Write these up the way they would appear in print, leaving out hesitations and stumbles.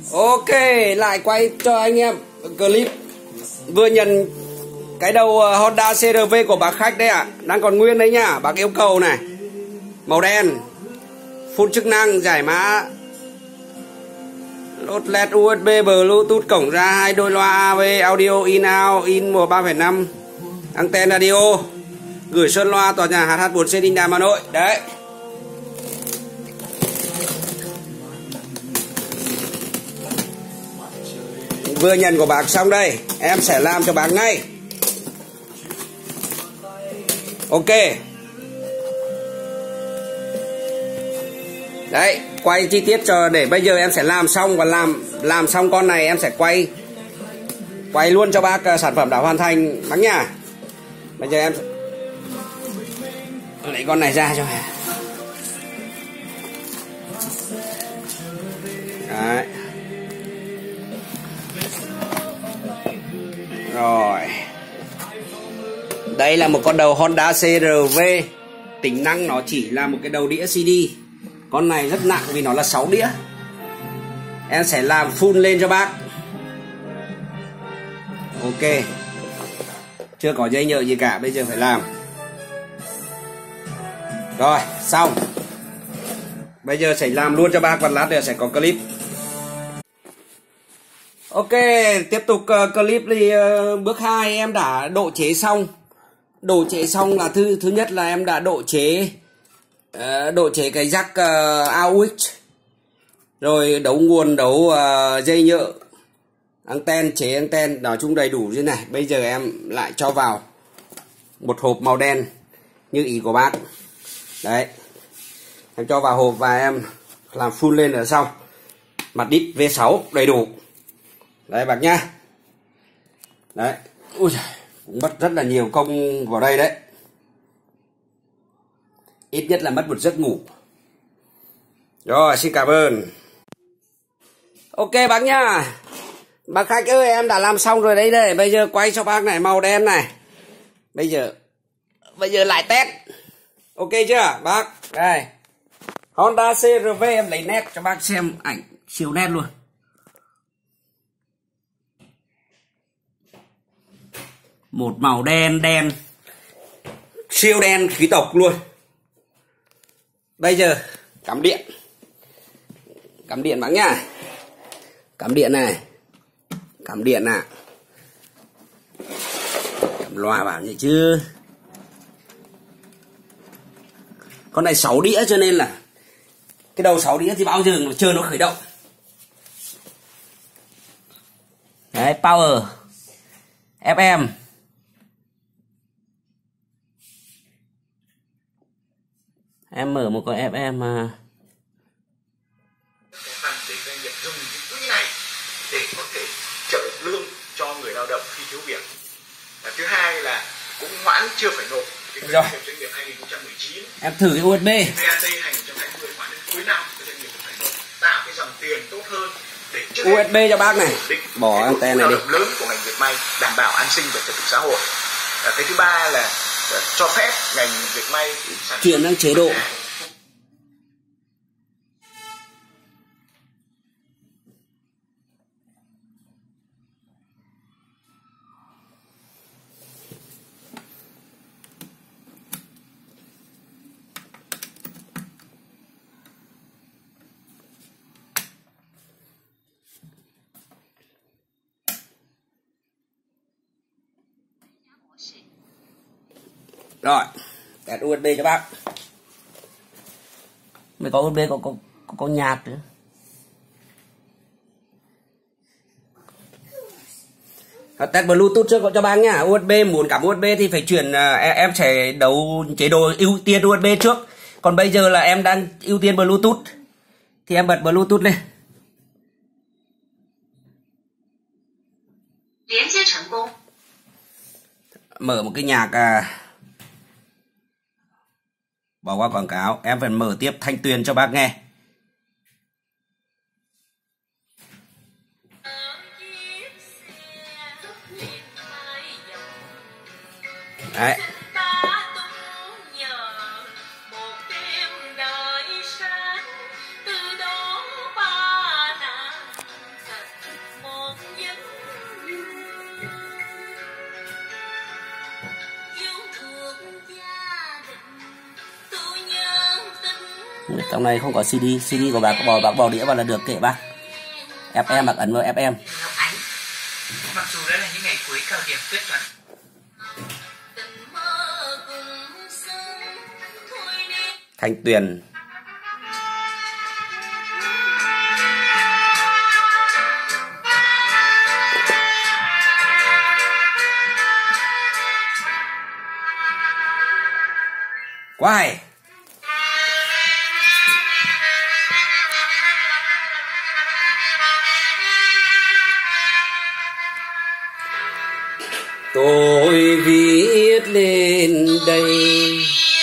Ok, lại quay cho anh em clip vừa nhận cái đầu Honda CR-V của bác khách đấy ạ. Đang còn nguyên đấy nhá, bác yêu cầu này. Màu đen, full chức năng, giải mã, lốt LED USB, Bluetooth, cổng ra 2 đôi loa AV, audio in out, in 3.5, anten radio, gửi sơn loa tòa nhà HH4C Đinh Đàm, Hà Nội. Đấy. Vừa nhận của bác xong đây, em sẽ làm cho bác ngay. Ok. Đấy, quay chi tiết cho để bây giờ em sẽ làm xong, và làm xong con này em sẽ quay luôn cho bác sản phẩm đã hoàn thành bác nha. Bây giờ em lấy con này ra cho. Đấy. Rồi. Đây là một con đầu Honda CR-V. Tính năng nó chỉ là một cái đầu đĩa CD. Con này rất nặng vì nó là 6 đĩa. Em sẽ làm full lên cho bác. Ok. Chưa có dây nhợ gì cả, bây giờ phải làm. Rồi, xong. Bây giờ sẽ làm luôn cho bác, và lát nữa sẽ có clip. Ok, tiếp tục clip thì bước 2 em đã độ chế xong. Độ chế xong là thứ nhất là em đã độ chế cái jack AUX, rồi đấu nguồn, đấu dây nhợ, anten, chế anten, nói chung đầy đủ như này. Bây giờ em lại cho vào một hộp màu đen như ý của bác. Đấy. Em cho vào hộp và em làm full lên là xong. Mặt đít V6 đầy đủ. Đấy bác nhá. Đấy. Ui, cũng mất rất là nhiều công vào đây đấy. Ít nhất là mất một giấc ngủ. Rồi, xin cảm ơn. Ok bác nhá. Bác khách ơi, em đã làm xong rồi đấy đây. Bây giờ quay cho bác này, màu đen này. Bây giờ lại test. Ok chưa bác? Đây. Honda CR-V em lấy nét cho bác xem ảnh siêu nét luôn. Một màu đen siêu đen khí tộc luôn. Bây giờ cắm điện bác nhá. Cắm điện này, cắm điện nào, cắm loa vào như chứ. Con này 6 đĩa cho nên là cái đầu 6 đĩa thì bao giờ nó chờ nó khởi động. Đấy, power FM. Em mở một con FM mà. Để doanh nghiệp dùng cái quỹ này để có thể trợ lương cho người lao động khi thiếu việc. Và thứ hai là cũng hoãn chưa phải nộp cái doanh nghiệp 2019. Em thử cái USB. VAT 2020 hoãn đến cuối năm cái doanh nghiệp phải nộp, tạo cái dòng tiền tốt hơn để USB cho bác này. Bỏ anten này đi. Lớn của ngành dệt may đảm bảo an sinh và trật tự xã hội. Cái thứ ba là cho phép ngành dệt may chuyển sang chế độ. Rồi, kẹt USB cho bác. Mới có USB có nhạc nữa. Test Bluetooth trước cho bác nhá. USB muốn cắm USB thì phải chuyển, em sẽ đấu chế độ ưu tiên USB trước. Còn bây giờ là em đang ưu tiên Bluetooth thì em bật Bluetooth lên. Mở một cái nhạc bỏ qua quảng cáo, em phải mở tiếp Thanh Tuyền cho bác nghe. Đấy. Trong này không có CD, CD của bác bỏ đĩa vào là được kệ bác. FM bác ấn vào FM. Mặc dù đó là những ngày cuối cao điểm quyết toán. Thanh Tuyền. Quá hay. Tôi viết lên đây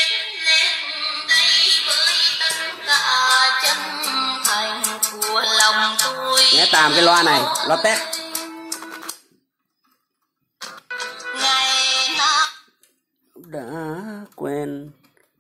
nghe tạm cái loa này, loa test. Đã quen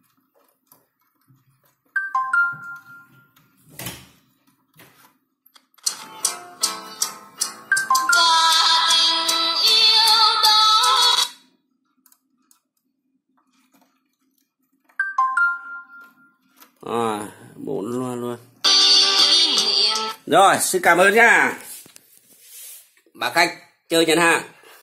bốn luôn. Rồi, xin cảm ơn nhá. Bà khách chơi nhận hàng.